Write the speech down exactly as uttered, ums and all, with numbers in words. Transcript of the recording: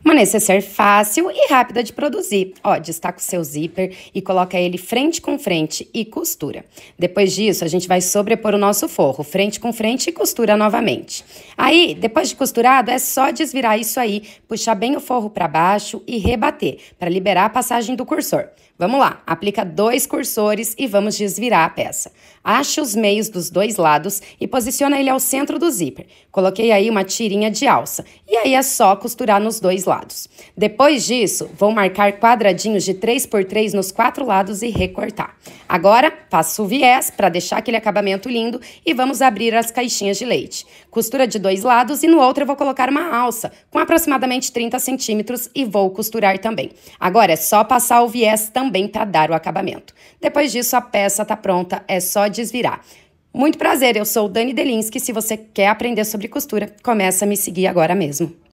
Uma necessaire fácil e rápida de produzir. Ó, destaca o seu zíper e coloca ele frente com frente e costura. Depois disso, a gente vai sobrepor o nosso forro, frente com frente e costura novamente. Aí, depois de costurado, é só desvirar isso aí, puxar bem o forro para baixo e rebater, para liberar a passagem do cursor. Vamos lá, aplica dois cursores e vamos desvirar a peça. Acha os meios dos dois lados e posiciona ele ao centro do zíper. Coloquei aí uma tirinha de alça e aí é só costurar nos dois lados. Depois disso, vou marcar quadradinhos de três por três nos quatro lados e recortar. Agora, faço o viés para deixar aquele acabamento lindo e vamos abrir as caixinhas de leite. Costura de dois lados e no outro eu vou colocar uma alça com aproximadamente trinta centímetros e vou costurar também. Agora é só passar o viés também para dar o acabamento. Depois disso, a peça tá pronta, é só desvirar. Muito prazer, eu sou Dani Delinski. Se você quer aprender sobre costura, começa a me seguir agora mesmo.